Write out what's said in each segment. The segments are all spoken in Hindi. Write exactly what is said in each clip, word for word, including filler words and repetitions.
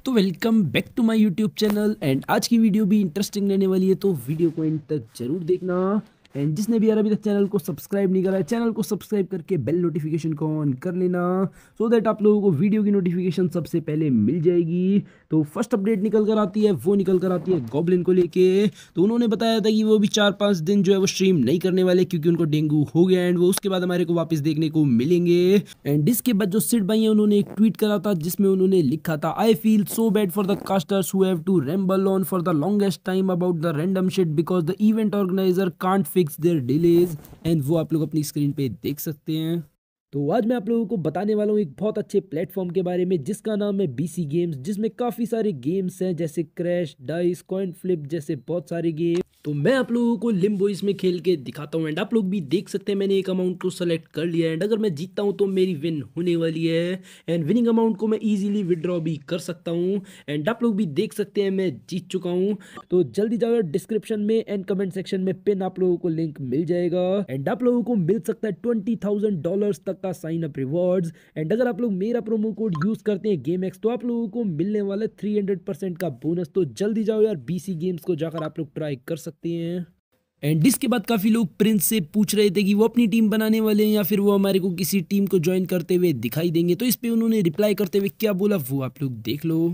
तो welcome back to my YouTube channel and आज की वीडियो भी इंटरेस्टिंग रहने वाली है, तो वीडियो को एंड तक जरूर देखना। एंड जिसने भी यार अभी तक चैनल को सब्सक्राइब नहीं करा है, चैनल को सब्सक्राइब करके बेल नोटिफिकेशन को ऑन कर लेना, सो दैट आप लोगों को वीडियो की नोटिफिकेशन सबसे पहले मिल जाएगी। तो फर्स्ट अपडेट निकल कर आती है, वो निकल कर आती है गॉब्लिन को लेके। तो उन्होंने बताया था कि वो भी चार पाँच दिन जो है वो स्ट्रीम नहीं करने वाले क्योंकि उनको डेंगू हो गया एंड वो उसके बाद हमारे को वापस देखने को मिलेंगे। एंड इसके बाद जो सिड भाई है उन्होंने एक ट्वीट करा था जिसमें उन्होंने लिखा था, I feel so bad for the casters who have to ramble on for the longest time about the random shit because the event organiser can't fix their delays. And वो आप लोग अपनी स्क्रीन पे देख सकते हैं। तो आज मैं आप लोगों को बताने वाला हूँ एक बहुत अच्छे प्लेटफॉर्म के बारे में जिसका नाम है बीसी गेम्स, जिसमें काफ़ी सारे गेम्स हैं जैसे क्रैश, डाइस, कॉइन फ्लिप जैसे बहुत सारे गेम। तो मैं आप लोगों को लिम्बो इसमें खेल के दिखाता हूँ एंड आप लोग भी देख सकते हैं मैंने एक अमाउंट को सेलेक्ट कर लिया है एंड अगर मैं जीतता हूँ तो मेरी विन होने वाली है एंड विनिंग अमाउंट को मैं इजीली विड्रॉ भी कर सकता हूँ एंड आप लोग भी देख सकते हैं मैं जीत चुका हूँ। तो जल्दी जाओ डिस्क्रिप्शन में एंड कमेंट सेक्शन में पिन आप लोगों को लिंक मिल जाएगा एंड आप लोगों को मिल सकता है ट्वेंटी थाउजेंड डॉलर तक का साइन अप रिवॉर्ड्स। एंड अगर आप लोग मेरा प्रोमो कोड यूज करते हैं गेम एक्स तो आप लोगों को मिलने वाला थ्री हंड्रेड परसेंट का बोनस। तो जल्दी जाओ यार बीसी गेम्स को जाकर आप लोग ट्राई कर सकते हैं। एंड इसके बाद काफी लोग प्रिंस से पूछ रहे थे कि वो अपनी टीम बनाने वाले हैं या फिर वो हमारे को किसी टीम को ज्वाइन करते हुए दिखाई देंगे। तो इस पे उन्होंने रिप्लाई करते हुए क्या बोला वो आप लोग देख लो।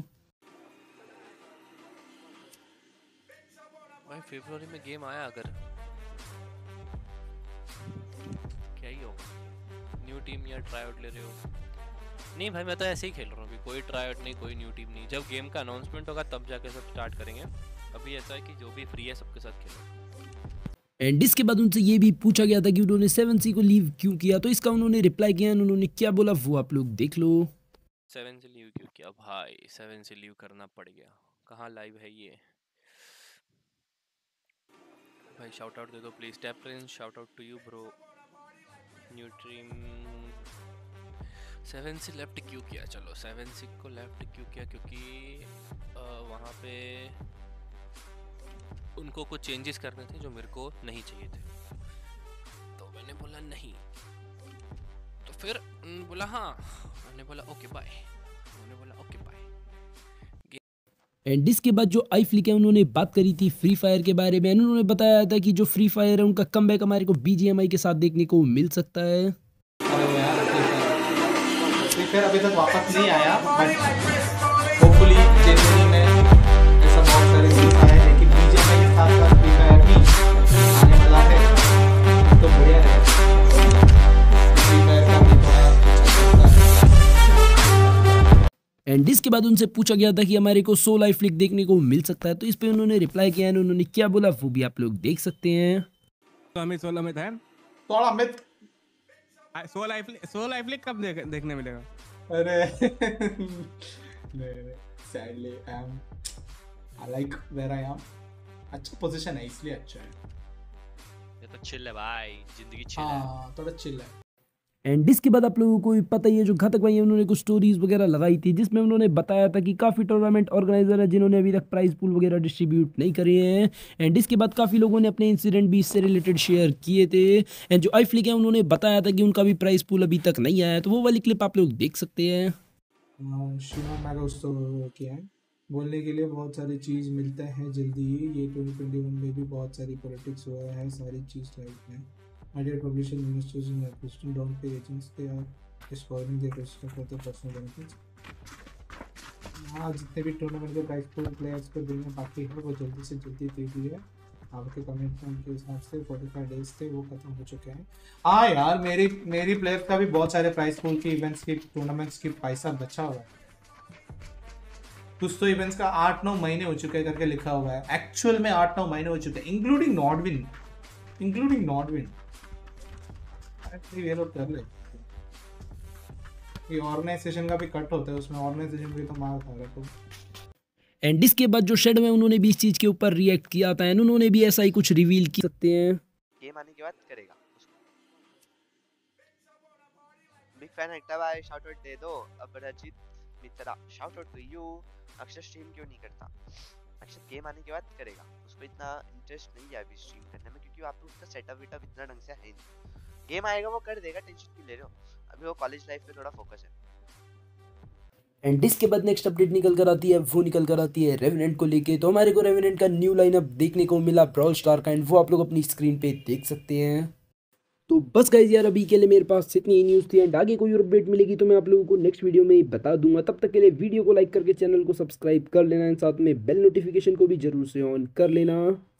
भाई फरवरी में गेम आया अगर क्या ही होगा, न्यू टीम या ट्राई आउट ले रहे हो? नहीं भाई मैं तो ऐसे ही खेल रहा हूँ, अभी कोई ट्राई आउट नहीं, कोई न्यू टीम नहीं। जब गेम का अनाउंसमेंट होगा तब जाके सब स्टार्ट करेंगे। अभी ऐसा है कि जो भी फ्री है सबके साथ खेलो। एंड इसके बाद उनसे ये भी पूछा गया था कि उन्होंने सेवन सी को लीव क्यों किया, तो इसका उन्होंने रिप्लाई किया, उन्होंने क्या बोला वो आप लोग देख लो। सेवन से लीव क्यों किया भाई? सेवन से लीव करना पड़ गया। कहाँ लाइव है ये भाई? शाउट आउट दे दो please. Tap prince shout out to you bro. New team seven से लेफ्ट क्यों किया? चलो सेवन सी को लेफ्ट क्यों किया? क्योंकि वहाँ पे उनको कुछ चेंजेस करने थे जो मेरे को नहीं चाहिए थे, तो मैंने बोला नहीं। तो फिर बोला हाँ, मैंने बोला ओके बाय, मैंने बोला ओके बाय। एंड इसके बाद जो आई फ्लिक है उन्होंने बात करी थी फ्री फायर के बारे में। उन्होंने बताया था कि जो फ्री फायर है उनका कमबैक हमारे को बीजीएमआई के साथ देखने को मिल सकता है। अरे यार फ्री फायर अभी तक वापस नहीं आया, बट होपफुली जनवरी में ऐसा बहुत सारे फ्री फायर है कि बीजीएमआई के साथ साथ फ्री फायर भी आने वाला है, तो बढ़िया रहेगा। फ्री फायर का भी थोड़ा एंड इसके बाद उनसे पूछा गया था कि हमारे को सो लाइफ फ्लिक देखने को मिल सकता है, तो इस पे उन्होंने रिप्लाई किया है, उन्होंने क्या बोला वो भी आप लोग देख सकते हैं। तो हमें सोलह में था थोड़ा मिथ सो लाइफ सो लाइफ फ्लिक कब देख, देखने मिलेगा? अरे नहीं sadly I am I like where I am. अच्छा पोजीशन है इसलिए अच्छा है। ये तो चिल है भाई, जिंदगी चिल है। हाँ थोड़ा चिल है। एंड इसके बाद आप लोगों को भी पता ही है जो घातक भाई है उन्होंने कुछ स्टोरीज वगैरह लगाई थी जिसमें उन्होंने बताया था कि काफ़ी टूर्नामेंट ऑर्गेनाइजर है जिन्होंने अभी तक प्राइज पूल वगैरह डिस्ट्रीब्यूट नहीं करे हैं। एंड इसके बाद काफ़ी लोगों ने अपने इंसिडेंट भी इससे रिलेटेड शेयर किए थे। एंड जो आई फ्लिक है उन्होंने बताया था कि उनका भी प्राइज पूल अभी तक नहीं आया है, तो वो वाली क्लिप आप लोग देख सकते हैं। शिवा मैंने उसको किया है बोलने के लिए बहुत सारी चीज़ मिलते हैं जल्दी ही। ये ट्वेंटी ट्वेंटी वन में भी बहुत सारी पॉलिटिक्स हुआ है, सारी चीज़ लाइफ में। My dear publisher ministers and assistant don't pay agents, they are spoiling their register for their personal benefits. हाँ जितने भी टूर्नामेंट के प्राइस पूल प्लेयर्स को देने बाकी है वो जल्दी से जल्दी दे दिए। आपके कमिटमेंट के हिसाब से पैंतालीस डेज थे वो खत्म हो चुके हैं। हाँ यार मेरी मेरी प्लेयर का भी बहुत सारे प्राइस पूल की इवेंट्स की टूर्नामेंट्स की पैसा बचा हुआ है। कुछ तो इवेंट्स का आठ नौ महीने हो चुके हैं करके लिखा हुआ है, एक्चुअल में आठ नौ महीने हो चुके हैं इंक्लूडिंग नॉटविन इंक्लूडिंग नॉटविन ये लोग कर ले। ये ऑर्गेनाइजेशन का भी कट होता है उसमें, ऑर्गेनाइजेशन भी तो मार खा रहा है। तो एंड इसके बाद जो शेड में उन्होंने भी इस चीज के ऊपर रिएक्ट किया था एंड उन्होंने भी ऐसा ही कुछ रिवील कर सकते हैं। गेम आने के बाद करेगा उसको। बिग फैन हट्टा भाई शाउट आउट दे दो। अब Rajit Mitra shout out to you. Akshar stream क्यों नहीं करता? अक्षर गेम आने के बाद करेगा, उसको इतना इंटरेस्ट नहीं है अभी स्ट्रीम करने में क्योंकि आप उसका सेटअप वेटअप इतना ढंग से है नहीं। गेम आएगा वो कर देगा, टेंशन क्यों ले रहे हो? अभी वो कॉलेज लाइफ पे थोड़ा फोकस है। एंड इसके बाद नेक्स्ट अपडेट निकल कर आती है, वो निकल कर आती है रेवेनेंट को लेके। तो हमारे को रेवेनेंट का न्यू लाइनअप देखने को मिला ब्राwl स्टार का, एंड वो आप लोग अपनी स्क्रीन पे देख सकते हैं। तो बस गाइज यार अभी के लिए मेरे पास इतनी ही न्यूज़ थी, एंड आगे कोई और अपडेट मिलेगी तो मैं आप लोगों को नेक्स्ट वीडियो में ही बता दूंगा। तब तक के लिए वीडियो को लाइक करके चैनल को सब्सक्राइब कर लेना, एंड साथ में बेल नोटिफिकेशन को भी जरूर से ऑन कर लेना।